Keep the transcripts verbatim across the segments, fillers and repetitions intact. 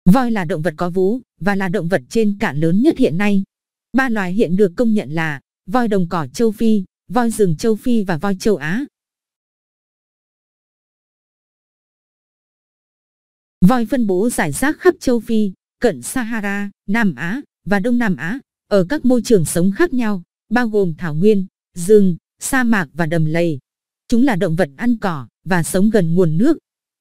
Voi là động vật có vú và là động vật trên cạn lớn nhất hiện nay. Ba loài hiện được công nhận là voi đồng cỏ châu Phi, voi rừng châu Phi và voi châu Á. Voi phân bố rải rác khắp châu Phi, cận Sahara, Nam Á và Đông Nam Á, ở các môi trường sống khác nhau, bao gồm thảo nguyên, rừng, sa mạc và đầm lầy. Chúng là động vật ăn cỏ và sống gần nguồn nước.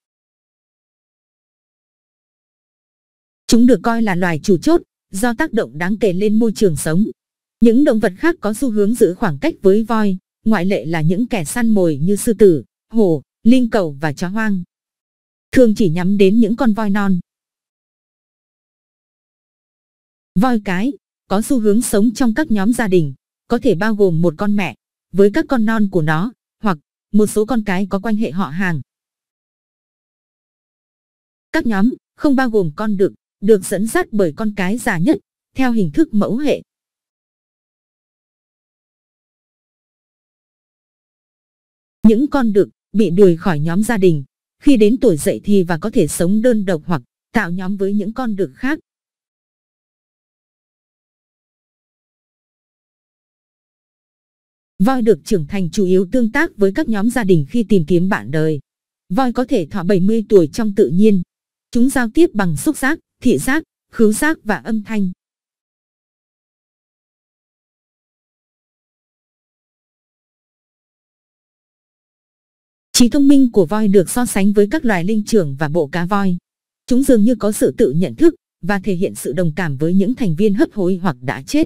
Chúng được coi là loài chủ chốt do tác động đáng kể lên môi trường sống. Những động vật khác có xu hướng giữ khoảng cách với voi, ngoại lệ là những kẻ săn mồi như sư tử, hổ, linh cẩu và chó hoang. Thường chỉ nhắm đến những con voi non. Voi cái có xu hướng sống trong các nhóm gia đình, có thể bao gồm một con mẹ với các con non của nó, hoặc một số con cái có quan hệ họ hàng. Các nhóm không bao gồm con đực, được dẫn dắt bởi con cái già nhất, theo hình thức mẫu hệ. Những con đực bị đuổi khỏi nhóm gia đình khi đến tuổi dậy thì và có thể sống đơn độc hoặc tạo nhóm với những con đực khác. Voi đực trưởng thành chủ yếu tương tác với các nhóm gia đình khi tìm kiếm bạn đời. Voi có thể thọ bảy mươi tuổi trong tự nhiên. Chúng giao tiếp bằng xúc giác, thị giác, khứu giác và âm thanh. Trí thông minh của voi được so sánh với các loài linh trưởng và bộ cá voi. Chúng dường như có sự tự nhận thức và thể hiện sự đồng cảm với những thành viên hấp hối hoặc đã chết.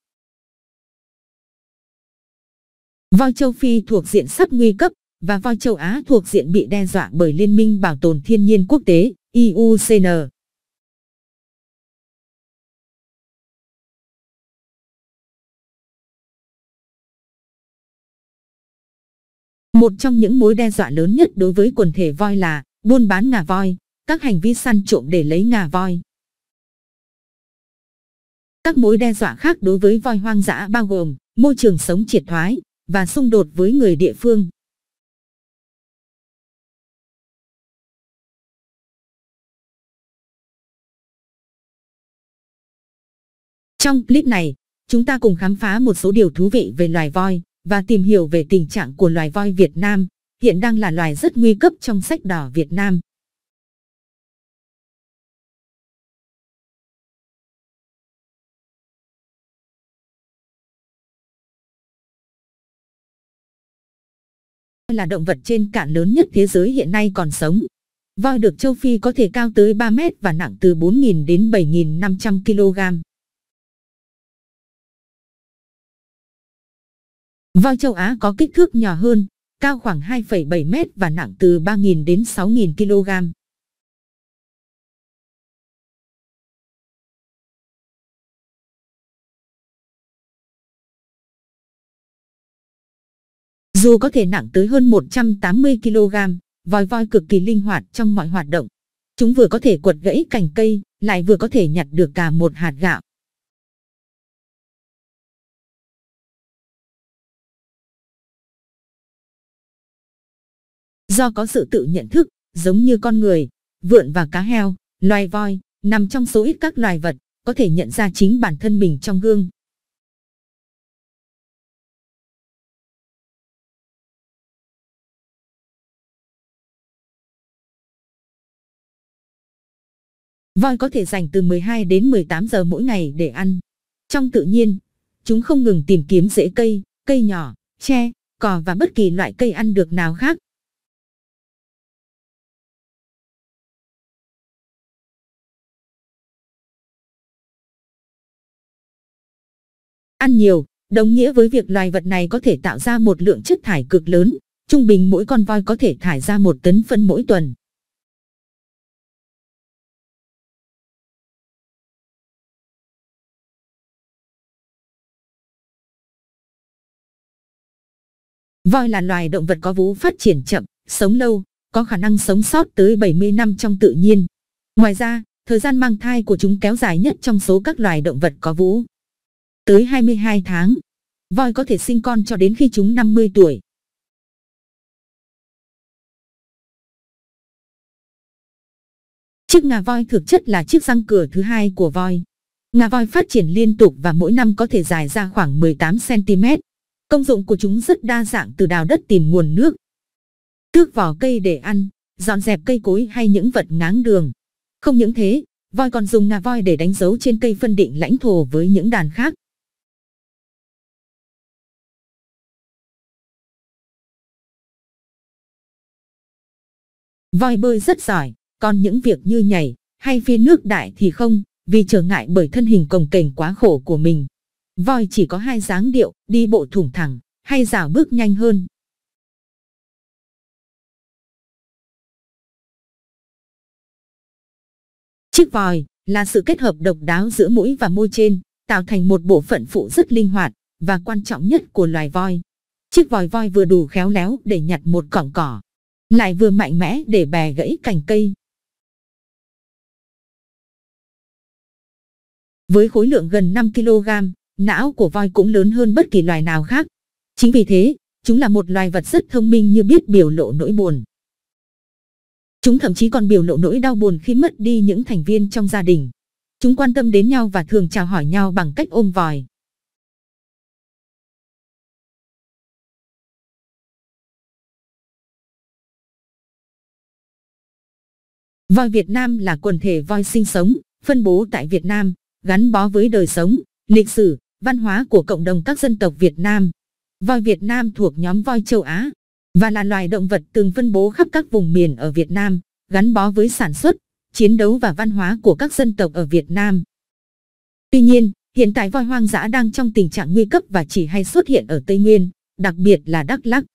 Voi châu Phi thuộc diện sắp nguy cấp và voi châu Á thuộc diện bị đe dọa bởi Liên minh Bảo tồn Thiên nhiên Quốc tế, I U C N. Một trong những mối đe dọa lớn nhất đối với quần thể voi là buôn bán ngà voi, các hành vi săn trộm để lấy ngà voi. Các mối đe dọa khác đối với voi hoang dã bao gồm môi trường sống triệt thoái và xung đột với người địa phương. Trong clip này, chúng ta cùng khám phá một số điều thú vị về loài voi và tìm hiểu về tình trạng của loài voi Việt Nam, hiện đang là loài rất nguy cấp trong sách đỏ Việt Nam. Là động vật trên cạn lớn nhất thế giới hiện nay còn sống. Voi đực châu Phi có thể cao tới ba mét và nặng từ bốn nghìn đến bảy nghìn năm trăm ki lô gam. Voi châu Á có kích thước nhỏ hơn, cao khoảng hai phẩy bảy mét và nặng từ ba nghìn đến sáu nghìn ki lô gam. Dù có thể nặng tới hơn một trăm tám mươi ki lô gam, voi voi cực kỳ linh hoạt trong mọi hoạt động. Chúng vừa có thể quật gãy cành cây, lại vừa có thể nhặt được cả một hạt gạo. Do có sự tự nhận thức, giống như con người, vượn và cá heo, loài voi nằm trong số ít các loài vật có thể nhận ra chính bản thân mình trong gương. Voi có thể dành từ mười hai đến mười tám giờ mỗi ngày để ăn. Trong tự nhiên, chúng không ngừng tìm kiếm rễ cây, cây nhỏ, tre, cỏ và bất kỳ loại cây ăn được nào khác. Ăn nhiều đồng nghĩa với việc loài vật này có thể tạo ra một lượng chất thải cực lớn. Trung bình mỗi con voi có thể thải ra một tấn phân mỗi tuần. Voi là loài động vật có vú phát triển chậm, sống lâu, có khả năng sống sót tới bảy mươi năm trong tự nhiên. Ngoài ra, thời gian mang thai của chúng kéo dài nhất trong số các loài động vật có vú. Tới hai mươi hai tháng, voi có thể sinh con cho đến khi chúng năm mươi tuổi. Chiếc ngà voi thực chất là chiếc răng cửa thứ hai của voi. Ngà voi phát triển liên tục và mỗi năm có thể dài ra khoảng mười tám xăng ti mét. Công dụng của chúng rất đa dạng, từ đào đất tìm nguồn nước, tước vỏ cây để ăn, dọn dẹp cây cối hay những vật ngáng đường. Không những thế, voi còn dùng ngà voi để đánh dấu trên cây phân định lãnh thổ với những đàn khác. Voi bơi rất giỏi, còn những việc như nhảy hay phi nước đại thì không, vì trở ngại bởi thân hình cồng kềnh quá khổ của mình. Voi chỉ có hai dáng điệu, đi bộ thủng thẳng hay dạo bước nhanh hơn. Chiếc vòi là sự kết hợp độc đáo giữa mũi và môi trên, tạo thành một bộ phận phụ rất linh hoạt và quan trọng nhất của loài voi. Chiếc vòi voi vừa đủ khéo léo để nhặt một cọng cỏ, lại vừa mạnh mẽ để bẻ gãy cành cây. Với khối lượng gần năm ki lô gam, não của voi cũng lớn hơn bất kỳ loài nào khác. Chính vì thế, chúng là một loài vật rất thông minh như biết biểu lộ nỗi buồn. Chúng thậm chí còn biểu lộ nỗi đau buồn khi mất đi những thành viên trong gia đình. Chúng quan tâm đến nhau và thường chào hỏi nhau bằng cách ôm vòi. Voi Việt Nam là quần thể voi sinh sống, phân bố tại Việt Nam, gắn bó với đời sống, lịch sử, văn hóa của cộng đồng các dân tộc Việt Nam. Voi Việt Nam thuộc nhóm voi châu Á và là loài động vật từng phân bố khắp các vùng miền ở Việt Nam, gắn bó với sản xuất, chiến đấu và văn hóa của các dân tộc ở Việt Nam. Tuy nhiên, hiện tại voi hoang dã đang trong tình trạng nguy cấp và chỉ hay xuất hiện ở Tây Nguyên, đặc biệt là Đắk Lắk.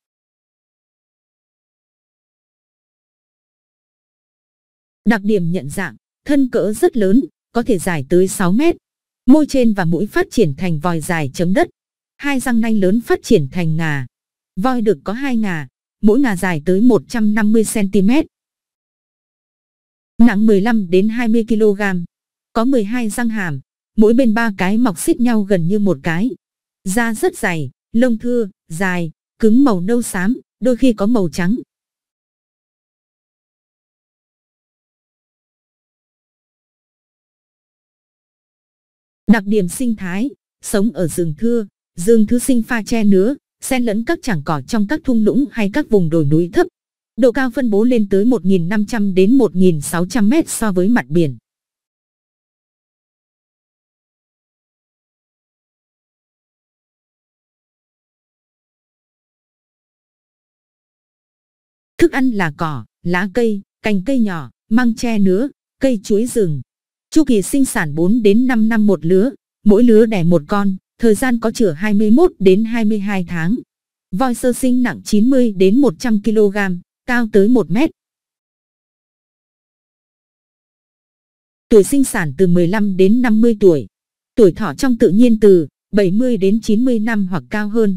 Đặc điểm nhận dạng, thân cỡ rất lớn, có thể dài tới sáu mét. Môi trên và mũi phát triển thành vòi dài chấm đất. Hai răng nanh lớn phát triển thành ngà. Voi đực có hai ngà, mỗi ngà dài tới một trăm năm mươi xăng ti mét. Nặng mười lăm đến hai mươi ki lô gam. Có mười hai răng hàm, mỗi bên ba cái mọc xít nhau gần như một cái. Da rất dày, lông thưa, dài, cứng màu nâu xám, đôi khi có màu trắng. Đặc điểm sinh thái, sống ở rừng thưa, rừng thứ sinh pha che nứa, xen lẫn các chảng cỏ trong các thung lũng hay các vùng đồi núi thấp. Độ cao phân bố lên tới một nghìn năm trăm đến một nghìn sáu trăm mét so với mặt biển. Thức ăn là cỏ, lá cây, cành cây nhỏ, măng tre nứa, cây chuối rừng. Chu kỳ sinh sản bốn đến năm năm một lứa, mỗi lứa đẻ một con, thời gian có chửa hai mươi mốt đến hai mươi hai tháng. Voi sơ sinh nặng chín mươi đến một trăm ki lô gam, cao tới một mét. Tuổi sinh sản từ mười lăm đến năm mươi tuổi. Tuổi thọ trong tự nhiên từ bảy mươi đến chín mươi năm hoặc cao hơn.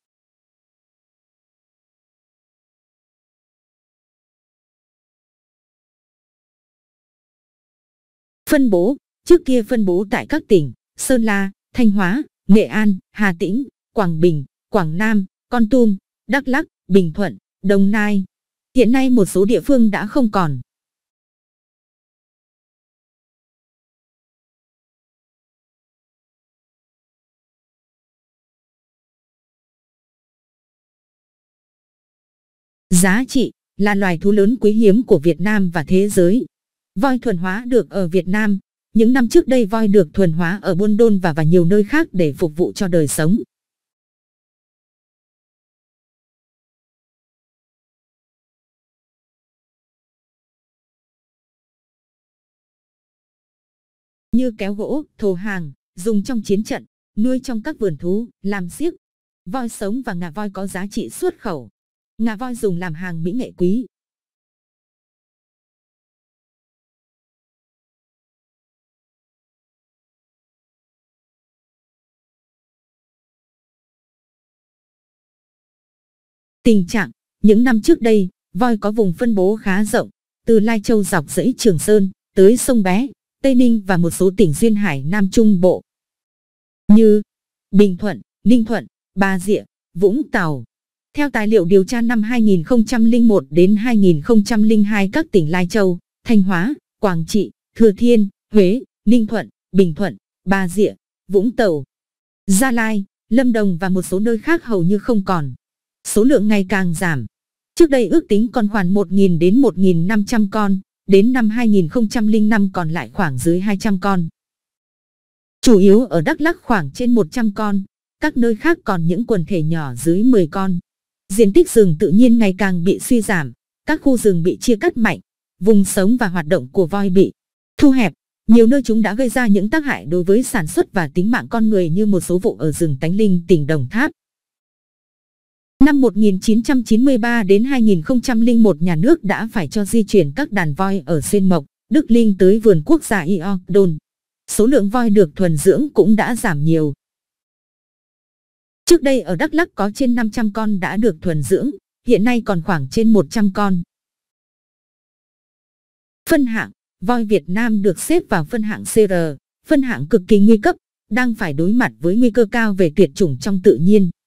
Phân bố, trước kia phân bố tại các tỉnh Sơn La, Thanh Hóa, Nghệ An, Hà Tĩnh, Quảng Bình, Quảng Nam, Kon Tum, Đắk Lắk, Bình Thuận, Đồng Nai. Hiện nay một số địa phương đã không còn. Giá trị là loài thú lớn quý hiếm của Việt Nam và thế giới. Voi thuần hóa được ở Việt Nam. Những năm trước đây voi được thuần hóa ở Buôn Đôn và và nhiều nơi khác để phục vụ cho đời sống. Như kéo gỗ, thồ hàng, dùng trong chiến trận, nuôi trong các vườn thú, làm xiếc. Voi sống và ngà voi có giá trị xuất khẩu. Ngà voi dùng làm hàng mỹ nghệ quý. Tình trạng, những năm trước đây, voi có vùng phân bố khá rộng, từ Lai Châu dọc dãy Trường Sơn, tới sông Bé, Tây Ninh và một số tỉnh duyên hải Nam Trung Bộ, như Bình Thuận, Ninh Thuận, Bà Rịa, Vũng Tàu. Theo tài liệu điều tra năm hai nghìn không trăm lẻ một đến hai nghìn không trăm lẻ hai, các tỉnh Lai Châu, Thanh Hóa, Quảng Trị, Thừa Thiên, Huế, Ninh Thuận, Bình Thuận, Bà Rịa, Vũng Tàu, Gia Lai, Lâm Đồng và một số nơi khác hầu như không còn. Số lượng ngày càng giảm. Trước đây ước tính còn khoảng một nghìn đến một nghìn năm trăm con, đến năm hai nghìn không trăm lẻ năm còn lại khoảng dưới hai trăm con. Chủ yếu ở Đắk Lắk khoảng trên một trăm con, các nơi khác còn những quần thể nhỏ dưới mười con. Diện tích rừng tự nhiên ngày càng bị suy giảm, các khu rừng bị chia cắt mạnh, vùng sống và hoạt động của voi bị thu hẹp. Nhiều nơi chúng đã gây ra những tác hại đối với sản xuất và tính mạng con người như một số vụ ở rừng Tánh Linh, tỉnh Đồng Tháp. Năm một nghìn chín trăm chín mươi ba đến hai nghìn không trăm lẻ một, nhà nước đã phải cho di chuyển các đàn voi ở Xuyên Mộc, Đức Linh tới vườn quốc gia Iordon. Số lượng voi được thuần dưỡng cũng đã giảm nhiều. Trước đây ở Đắk Lắk có trên năm trăm con đã được thuần dưỡng, hiện nay còn khoảng trên một trăm con. Phân hạng, voi Việt Nam được xếp vào phân hạng xê rờ, phân hạng cực kỳ nguy cấp, đang phải đối mặt với nguy cơ cao về tuyệt chủng trong tự nhiên.